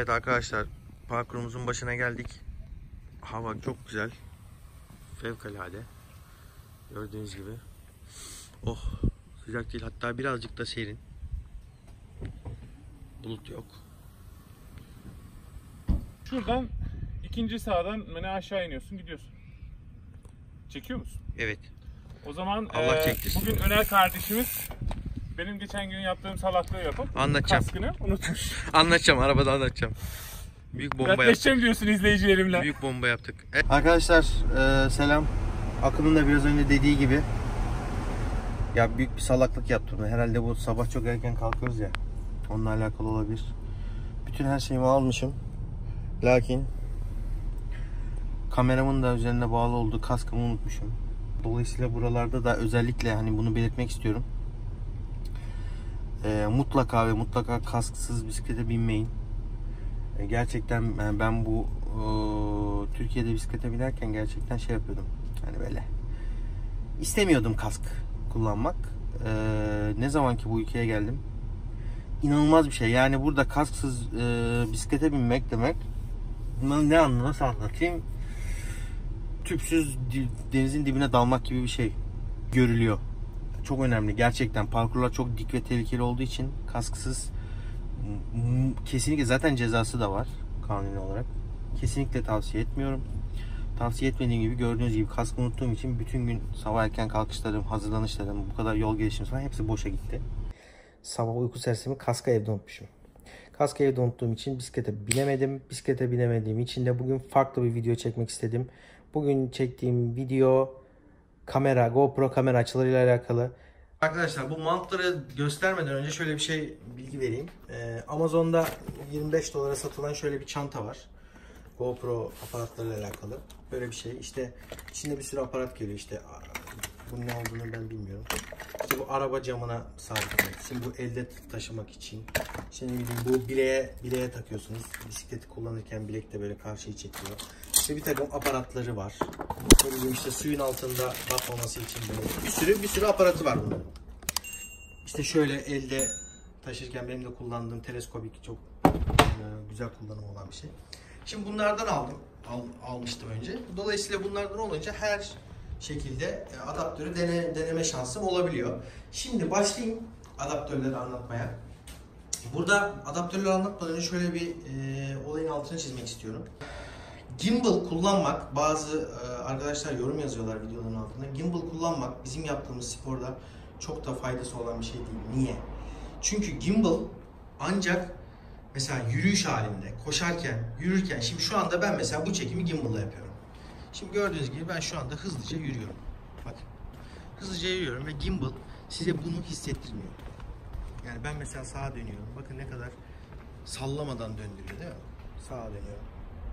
Evet arkadaşlar, parkurumuzun başına geldik. Hava çok güzel. Fevkalade. Gördüğünüz gibi. Oh, sıcak değil, hatta birazcık da serin. Bulut yok. Şuradan ikinci sağdan aşağı iniyorsun, gidiyorsun. Çekiyor musun? Evet. O zaman Allah çektirsin. bugün Öner kardeşimiz benim geçen gün yaptığım salaklığı yapıp Anlatacağım. kaskını unutmuş. Anlatacağım, arabada anlatacağım. Büyük bomba yaptık. Dertleşeceğim diyorsun izleyicilerimle. Büyük bomba yaptık. Evet. Arkadaşlar selam. Akın'ın da biraz önce dediği gibi ya büyük bir salaklık yaptım. Herhalde bu sabah çok erken kalkıyoruz ya. Onunla alakalı olabilir. Bütün her şeyimi almışım. Lakin kameramın da üzerine bağlı olduğu kaskımı unutmuşum. Dolayısıyla buralarda da özellikle hani bunu belirtmek istiyorum. Mutlaka ve mutlaka kasksız bisiklete binmeyin. Gerçekten ben bu Türkiye'de bisiklete binerken gerçekten şey yapıyordum. Hani böyle istemiyordum kask kullanmak. Ne zaman ki bu ülkeye geldim, inanılmaz bir şey. Yani burada kasksız bisiklete binmek demek, ne nasıl anlatayım? Tüpsüz denizin dibine dalmak gibi bir şey görülüyor. Çok önemli. Gerçekten parkurlar çok dik ve tehlikeli olduğu için kasksız kesinlikle, zaten cezası da var kanuni olarak. Kesinlikle tavsiye etmiyorum. Tavsiye etmediğim gibi, gördüğünüz gibi kaskı unuttuğum için bütün gün sabah erken kalkışlarım, hazırlanışlarım, bu kadar yol gelişim falan hepsi boşa gitti. Sabah uyku sersemi kaskı evde unutmuşum. Kaskı evde unuttuğum için bisiklete binemedim. Bisiklete binemediğim için de bugün farklı bir video çekmek istedim. Bugün çektiğim video kamera, GoPro kamera açılarıyla alakalı. Arkadaşlar, bu mountları göstermeden önce şöyle bir şey bilgi vereyim. Amazon'da 25 dolara satılan şöyle bir çanta var. GoPro aparatlarıyla alakalı. Böyle bir şey. İşte içinde bir sürü aparat geliyor. İşte bunun ne olduğunu ben bilmiyorum. İşte bu araba camına sabitlemek için, bu elde taşımak için. İşte ne bileyim, bu bileğe takıyorsunuz. Bisikleti kullanırken bilek de böyle karşıyı çekiyor. İşte bir takım aparatları var. Ne bileyim, işte suyun altında batmaması için böyle bir sürü aparatı var bunların. İşte şöyle elde taşırken benim de kullandığım teleskopik, çok güzel kullanım olan bir şey. Şimdi bunlardan almıştım önce. Dolayısıyla bunlardan olunca her şekilde adaptörü deneme şansım olabiliyor. Şimdi başlayayım adaptörleri anlatmaya. Burada adaptörleri anlatmadan önce şöyle bir olayın altını çizmek istiyorum. Gimbal kullanmak, bazı arkadaşlar yorum yazıyorlar videoların altında. Gimbal kullanmak bizim yaptığımız sporda çok da faydası olan bir şey değil. Niye? Çünkü gimbal ancak mesela yürüyüş halinde, koşarken, yürürken, şimdi şu anda ben mesela bu çekimi gimbal'la yapıyorum. Şimdi gördüğünüz gibi ben şu anda hızlıca yürüyorum. Bakın. Hızlıca yürüyorum ve gimbal size bunu hissettirmiyor. Yani ben mesela sağa dönüyorum. Bakın ne kadar sallamadan döndürüyor, değil mi? Sağa dönüyorum.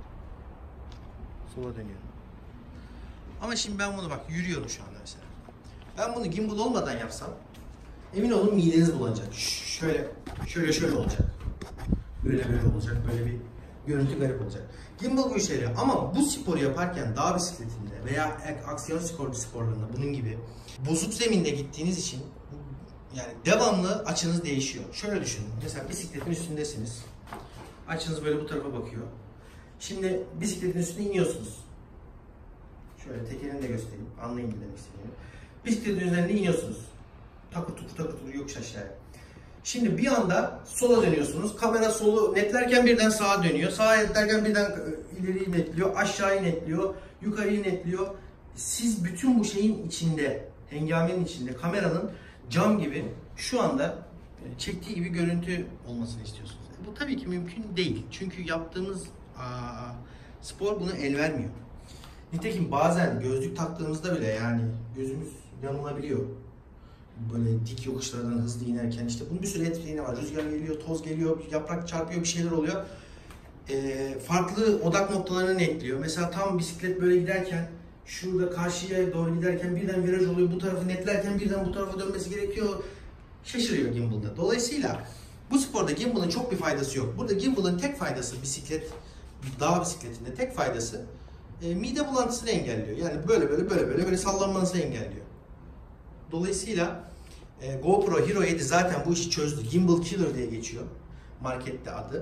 Sola dönüyorum. Ama şimdi ben bunu bak yürüyorum şu anda mesela. Ben bunu gimbal olmadan yapsam emin olun mideniz bulanacak. Şöyle olacak. Böyle olacak. Böyle bir görüntü garip olacak. Gimbal bu işe yarıyor. Ama bu sporu yaparken dağ bisikletinde veya aksiyon sporlarında bunun gibi bozuk zeminde gittiğiniz için yani devamlı açınız değişiyor. Şöyle düşünün. Mesela bisikletin üstündesiniz. Açınız böyle bu tarafa bakıyor. Şimdi bisikletin üstüne iniyorsunuz. Şöyle tekerini de göstereyim. Anlayın ne demek istediğimi. Bisikletin üzerine iniyorsunuz. Takır tukur yokuş aşağıya. Şimdi bir anda sola dönüyorsunuz. Kamera solu netlerken birden sağa dönüyor. Sağa netlerken birden ileriyi netliyor. Aşağıyı netliyor. Yukarıyı netliyor. Siz bütün bu şeyin içinde, hengamenin içinde, kameranın cam gibi şu anda çektiği gibi görüntü olmasını istiyorsunuz. Bu tabii ki mümkün değil. Çünkü yaptığımız spor buna el vermiyor. Nitekim bazen gözlük taktığımızda bile yani gözümüz yanılabiliyor. Böyle dik yokuşlardan hızlı inerken işte bunun bir sürü etkileri var. Rüzgar geliyor, toz geliyor, yaprak çarpıyor, bir şeyler oluyor. Farklı odak noktalarını netliyor. Mesela tam bisiklet böyle giderken, şurada karşıya doğru giderken birden viraj oluyor. Bu tarafı netlerken birden bu tarafa dönmesi gerekiyor. Şaşırıyor gimbal'da. Dolayısıyla bu sporda gimbal'ın çok bir faydası yok. Burada gimbal'ın tek faydası dağ bisikletinde tek faydası mide bulantısını engelliyor. Yani böyle sallanmanızı engelliyor. Dolayısıyla GoPro Hero 7 zaten bu işi çözdü. Gimbal Killer diye geçiyor markette adı.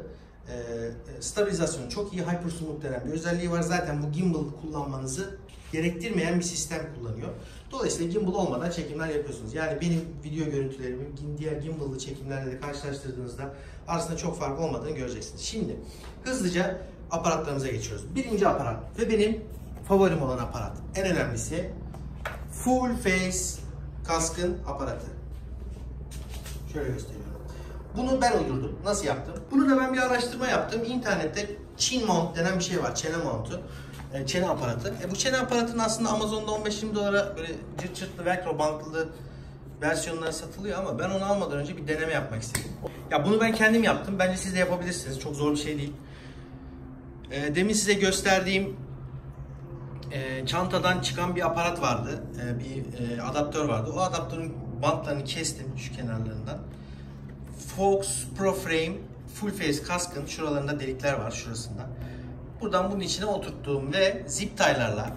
Stabilizasyonu çok iyi, hypersmooth denen bir özelliği var. Zaten bu gimbal kullanmanızı gerektirmeyen bir sistem kullanıyor. Dolayısıyla gimbal olmadan çekimler yapıyorsunuz. Yani benim video görüntülerimi diğer gimbal'lı çekimlerle de karşılaştırdığınızda arasında çok fark olmadığını göreceksiniz. Şimdi hızlıca aparatlarımıza geçiyoruz. Birinci aparat ve benim favorim olan aparat. En önemlisi full face kaskın aparatı. Şöyle gösteriyorum. Bunu ben uydurdum. Nasıl yaptım? Bunu da ben bir araştırma yaptım. İnternette chin mount denen bir şey var. Çene mountu. Çene aparatı. Bu çene aparatının aslında Amazon'da 15-20 dolara böyle cırt cırtlı velcro bantlı versiyonları satılıyor ama ben onu almadan önce bir deneme yapmak istedim. Ya bunu ben kendim yaptım. Bence siz de yapabilirsiniz. Çok zor bir şey değil. Demin size gösterdiğim çantadan çıkan bir aparat vardı. Bir adaptör vardı. O adaptörün bantlarını kestim şu kenarlarından. Fox Pro Frame Full Face kaskın şuralarında delikler var, şurasında. Buradan bunun içine oturttuğum ve zip tie'larla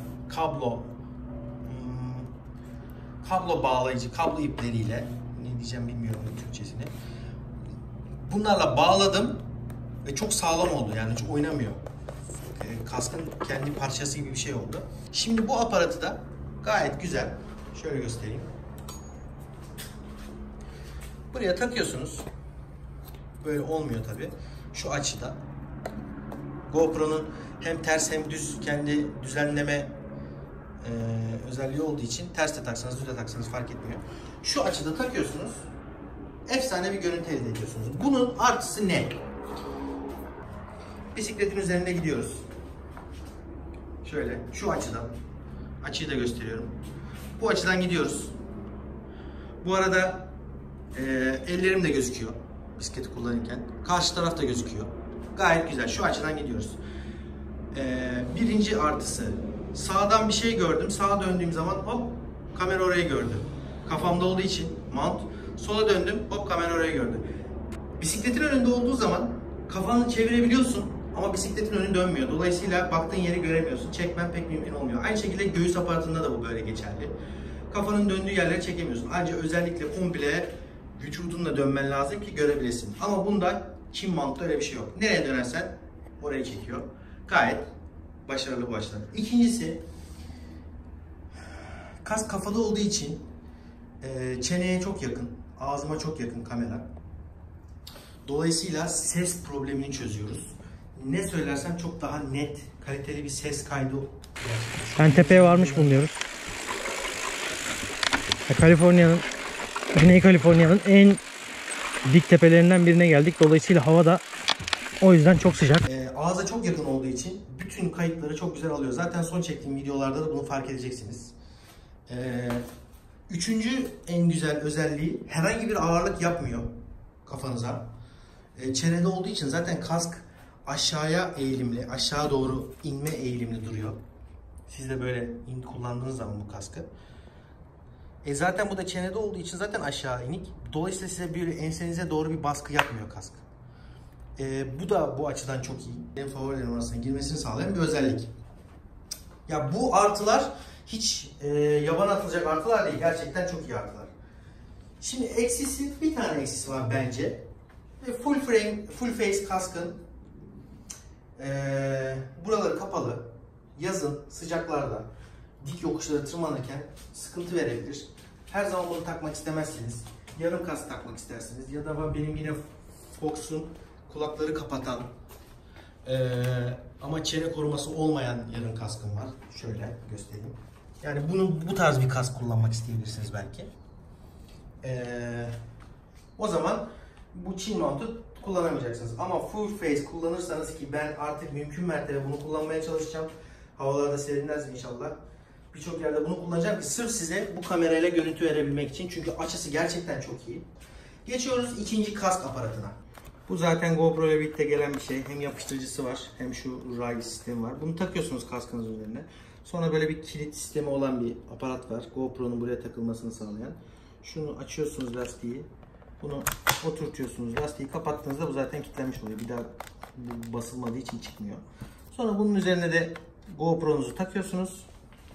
kablo bağlayıcı, kablo ipleriyle, ne diyeceğim bilmiyorum Türkçesini. Bunlarla bağladım ve çok sağlam oldu, yani hiç oynamıyor. Kaskın kendi parçası gibi bir şey oldu. Şimdi bu aparatı da gayet güzel. Şöyle göstereyim. Buraya takıyorsunuz. Böyle olmuyor tabi. Şu açıda. GoPro'nun hem ters hem düz kendi düzenleme özelliği olduğu için ters de taksanız düz de taksanız fark etmiyor. Şu açıda takıyorsunuz. Efsane bir görüntü elde ediyorsunuz. Bunun artısı ne? Bisikletin üzerinde gidiyoruz. Şöyle şu açıdan. Açıyı da gösteriyorum. Bu açıdan gidiyoruz. Bu arada ellerim de gözüküyor bisikleti kullanırken. Karşı taraf da gözüküyor. Gayet güzel. Şu açıdan gidiyoruz. Birinci artısı. Sağdan bir şey gördüm. Sağa döndüğüm zaman hop kamera orayı gördü. Kafamda olduğu için mount. Sola döndüm hop kamera orayı gördü. Bisikletin önünde olduğu zaman kafanı çevirebiliyorsun ama bisikletin önü dönmüyor. Dolayısıyla baktığın yeri göremiyorsun. Çekmen pek mümkün olmuyor. Aynı şekilde göğüs aparatında da bu böyle geçerli. Kafanın döndüğü yerleri çekemiyorsun. Ayrıca özellikle komple vücudunla dönmen lazım ki görebilesin. Ama bunda chin mount'ta öyle bir şey yok. Nereye dönersen orayı çekiyor. Gayet başarılı bu açıdan. İkincisi, kask kafada olduğu için çeneye çok yakın, ağzıma çok yakın kamera. Dolayısıyla ses problemini çözüyoruz. Ne söylersem çok daha net, kaliteli bir ses kaydı. Ben tepeye varmış bulunuyoruz. Güney Kaliforniya'nın en dik tepelerinden birine geldik. Dolayısıyla hava da o yüzden çok sıcak. Ağza çok yakın olduğu için bütün kayıtları çok güzel alıyor. Zaten son çektiğim videolarda da bunu fark edeceksiniz. Üçüncü en güzel özelliği, herhangi bir ağırlık yapmıyor kafanıza. Çenede olduğu için zaten kask aşağıya eğilimli, aşağı doğru inme eğilimli duruyor. Siz de böyle kullandığınız zaman bu kaskı. Zaten bu da çenede olduğu için zaten aşağı inik. Dolayısıyla size bir ensenize doğru bir baskı yapmıyor kask. Bu da bu açıdan çok iyi. Benim favorilerim arasına girmesini sağlayan bir özellik. Ya bu artılar hiç yaban atılacak artılar değil. Gerçekten çok iyi artılar. Şimdi eksisi, bir tane eksisi var bence. Full frame, full face kaskın buraları kapalı. Yazın sıcaklarda dik yokuşları tırmanırken sıkıntı verebilir. Her zaman bunu takmak istemezsiniz. Yarım kask takmak istersiniz. Ya da benim yine Fox'un kulakları kapatan ama çene koruması olmayan yarım kaskım var. Şöyle göstereyim. Yani bu tarz bir kask kullanmak isteyebilirsiniz belki. O zaman bu chin mount'u kullanamayacaksınız. Ama full face kullanırsanız, ki ben artık mümkün mertebe bunu kullanmaya çalışacağım. Havalarda serinlerse inşallah. Birçok yerde bunu kullanacağım ki sırf size bu kamerayla görüntü verebilmek için. Çünkü açısı gerçekten çok iyi. Geçiyoruz ikinci kask aparatına. Bu zaten GoPro ile birlikte gelen bir şey. Hem yapıştırıcısı var hem şu ray sistemi var. Bunu takıyorsunuz kaskınız üzerine. Sonra böyle bir kilit sistemi olan bir aparat var. GoPro'nun buraya takılmasını sağlayan. Şunu açıyorsunuz, lastiği. Bunu oturtuyorsunuz. Lastiği kapattığınızda bu zaten kilitlenmiş oluyor. Bir daha basılmadığı için çıkmıyor. Sonra bunun üzerine de GoPro'nuzu takıyorsunuz.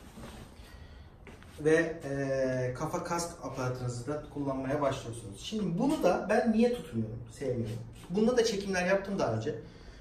Ve kafa kask aparatınızı da kullanmaya başlıyorsunuz. Şimdi bunu da ben niye tutmuyorum, sevmiyorum. Bunda da çekimler yaptım daha önce.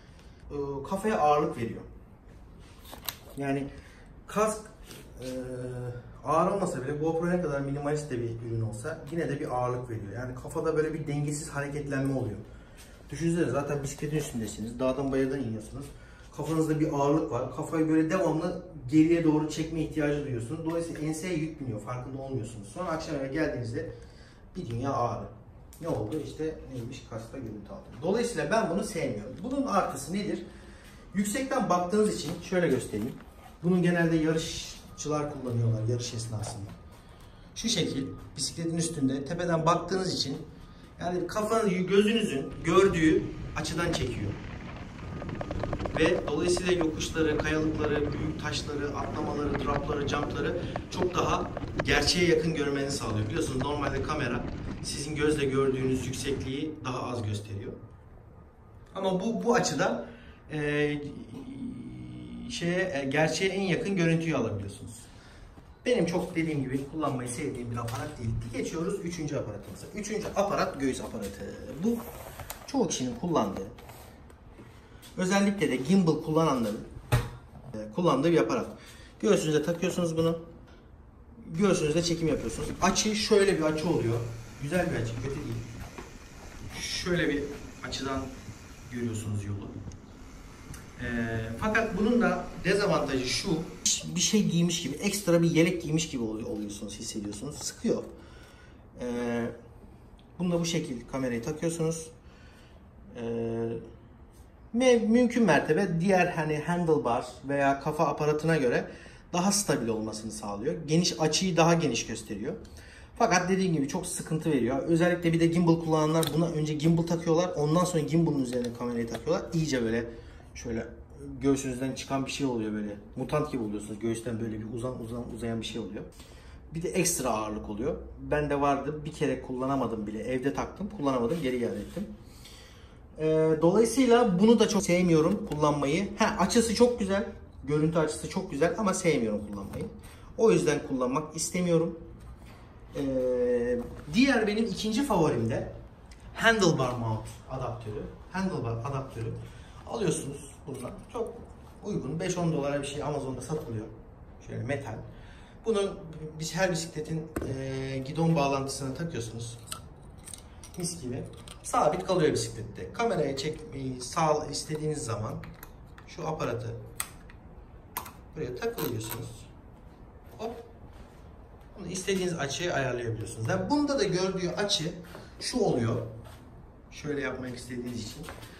kafaya ağırlık veriyor. Yani kask ağır olmasa bile GoPro ne kadar minimalist de bir ürün olsa yine de bir ağırlık veriyor. Yani kafada böyle bir dengesiz hareketlenme oluyor. Düşünsene zaten bisikletin üstündesiniz. Dağdan bayırdan iniyorsunuz. Kafanızda bir ağırlık var. Kafayı böyle devamlı geriye doğru çekme ihtiyacı duyuyorsunuz. Dolayısıyla enseye yük biniyor. Farkında olmuyorsunuz. Sonra akşam eve geldiğinizde bir dünya ağrı. Ne oldu? İşte neymiş? Kaskta görüntü aldım. Dolayısıyla ben bunu sevmiyorum. Bunun artısı nedir? Yüksekten baktığınız için şöyle göstereyim. Bunu genelde yarışçılar kullanıyorlar yarış esnasında. Şu şekil bisikletin üstünde tepeden baktığınız için yani kafanızı gözünüzün gördüğü açıdan çekiyor. Ve dolayısıyla yokuşları, kayalıkları, büyük taşları, atlamaları, dropları, jumpları çok daha gerçeğe yakın görmeni sağlıyor. Biliyorsunuz normalde kamera sizin gözle gördüğünüz yüksekliği daha az gösteriyor. Ama bu açıdan gerçeğe en yakın görüntüyü alabiliyorsunuz. Benim çok dediğim gibi kullanmayı sevdiğim bir aparat değil. Geçiyoruz 3. aparatımıza. 3. aparat göğüs aparatı. Bu çoğu kişinin kullandığı, özellikle de gimbal kullananların kullandığı bir aparat. Göğsünüze takıyorsunuz bunu. Göğsünüzde çekim yapıyorsunuz. Açı şöyle bir açı oluyor. Güzel bir açı, kötü değil. Şöyle bir açıdan görüyorsunuz yolu. Fakat bunun da dezavantajı şu, bir şey giymiş gibi, ekstra bir yelek giymiş gibi oluyorsunuz, hissediyorsunuz. Sıkıyor. Bunu da bu şekilde kamerayı takıyorsunuz. Mümkün mertebe diğer hani handlebar veya kafa aparatına göre daha stabil olmasını sağlıyor. Geniş açıyı daha geniş gösteriyor. Fakat dediğim gibi çok sıkıntı veriyor. Özellikle bir de gimbal kullananlar buna önce gimbal takıyorlar. Ondan sonra gimbal'ın üzerine kamerayı takıyorlar. İyice böyle şöyle göğsünüzden çıkan bir şey oluyor böyle. Mutant gibi oluyorsunuz. Göğüsten böyle bir uzayan bir şey oluyor. Bir de ekstra ağırlık oluyor. Bende vardı. Bir kere kullanamadım bile. Evde taktım. Kullanamadım. Geri iade ettim. Dolayısıyla bunu da çok sevmiyorum kullanmayı. Açısı çok güzel. Görüntü açısı çok güzel ama sevmiyorum kullanmayı. O yüzden kullanmak istemiyorum. Diğer benim ikinci favorim de handlebar mount adaptörü. Handlebar adaptörü alıyorsunuz buradan. Çok uygun. 5-10 dolara bir şey Amazon'da satılıyor. Şöyle metal. Bunu her bisikletin gidon bağlantısına takıyorsunuz. Mis gibi. Sabit kalıyor bisiklette. Kameraya çekmeyi istediğiniz zaman şu aparatı buraya takılıyorsunuz. Hop. Bunu istediğiniz açıyı ayarlayabiliyorsunuz. Yani bunda da gördüğü açı şu oluyor. Şöyle yapmak istediğiniz için.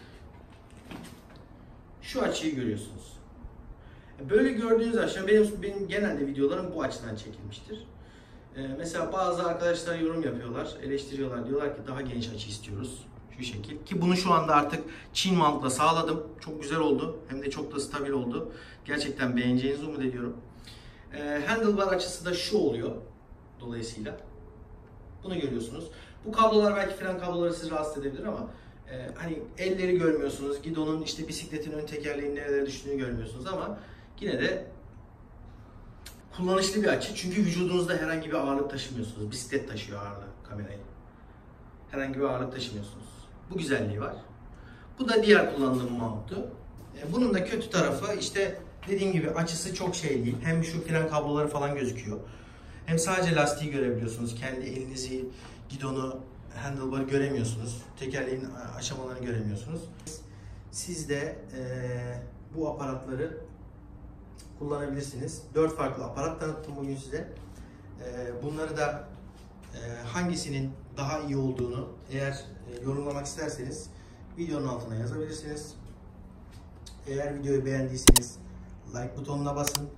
Şu açıyı görüyorsunuz. Böyle gördüğünüz açı, benim genelde videolarım bu açıdan çekilmiştir. Mesela bazı arkadaşlar yorum yapıyorlar, eleştiriyorlar. Diyorlar ki daha geniş açı istiyoruz. Şu şekil. Ki bunu şu anda artık Çin mount'la sağladım. Çok güzel oldu. Hem de çok da stabil oldu. Gerçekten beğeneceğinizi umut ediyorum. Handlebar açısı da şu oluyor. Dolayısıyla. Bunu görüyorsunuz. Bu kablolar belki fren kabloları sizi rahatsız edebilir ama hani elleri görmüyorsunuz. Gidonun işte bisikletin ön tekerleğinin nerelere düştüğünü görmüyorsunuz ama yine de kullanışlı bir açı. Çünkü vücudunuzda herhangi bir ağırlık taşımıyorsunuz. Bisiklet taşıyor ağırlığı kamerayı. Herhangi bir ağırlık taşımıyorsunuz. Bu güzelliği var. Bu da diğer kullandığım mount'tu. Bunun da kötü tarafı işte dediğim gibi açısı çok şey değil. Hem şu fren kabloları falan gözüküyor. Hem sadece lastiği görebiliyorsunuz. Kendi elinizi, gidonu, handlebar'ı göremiyorsunuz. Tekerleğin aşamalarını göremiyorsunuz. Siz de bu aparatları kullanabilirsiniz. 4 farklı aparat tanıttım bugün size. Bunları da hangisinin daha iyi olduğunu eğer yorumlamak isterseniz videonun altına yazabilirsiniz. Eğer videoyu beğendiyseniz like butonuna basın.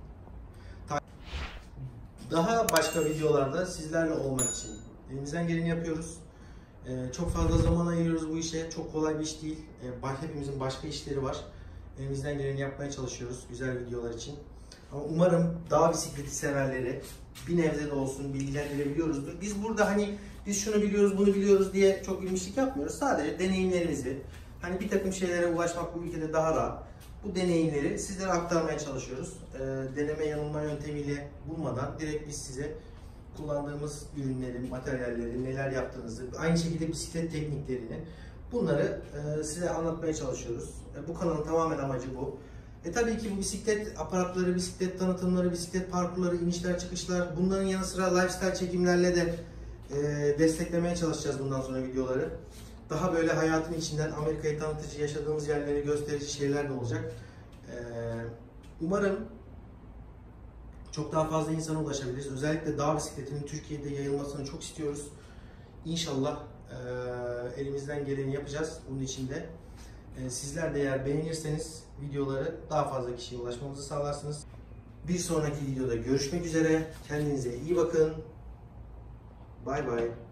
Daha başka videolarda sizlerle olmak için elimizden geleni yapıyoruz. Çok fazla zaman ayırıyoruz bu işe. Çok kolay bir iş değil. Hepimizin başka işleri var. Elimizden geleni yapmaya çalışıyoruz güzel videolar için. Ama umarım dağ bisikleti severleri bir nebze de olsun bilgilendirebiliyoruzdur. Biz burada hani biz şunu biliyoruz, bunu biliyoruz diye çok bilmişlik yapmıyoruz. Sadece deneyimlerimizi, hani bir takım şeylere ulaşmak bu ülkede daha rahat. Bu deneyimleri sizlere aktarmaya çalışıyoruz. Deneme yanılma yöntemiyle bulmadan direkt biz size kullandığımız ürünlerin, materyalleri, neler yaptığınızı, aynı şekilde bisiklet tekniklerini Bunları size anlatmaya çalışıyoruz. Bu kanalın tamamen amacı bu. Tabii ki bu bisiklet aparatları, bisiklet tanıtımları, bisiklet parkurları, inişler, çıkışlar, bunların yanı sıra lifestyle çekimlerle de desteklemeye çalışacağız bundan sonra videoları. Daha böyle hayatın içinden Amerika'yı tanıtıcı, yaşadığımız yerleri gösterici şeyler de olacak. Umarım çok daha fazla insana ulaşabiliriz. Özellikle dağ bisikletinin Türkiye'de yayılmasını çok istiyoruz. İnşallah elimizden geleni yapacağız bunun için de. Sizler de eğer beğenirseniz videoları daha fazla kişiye ulaşmamızı sağlarsınız. Bir sonraki videoda görüşmek üzere. Kendinize iyi bakın. Bay bay.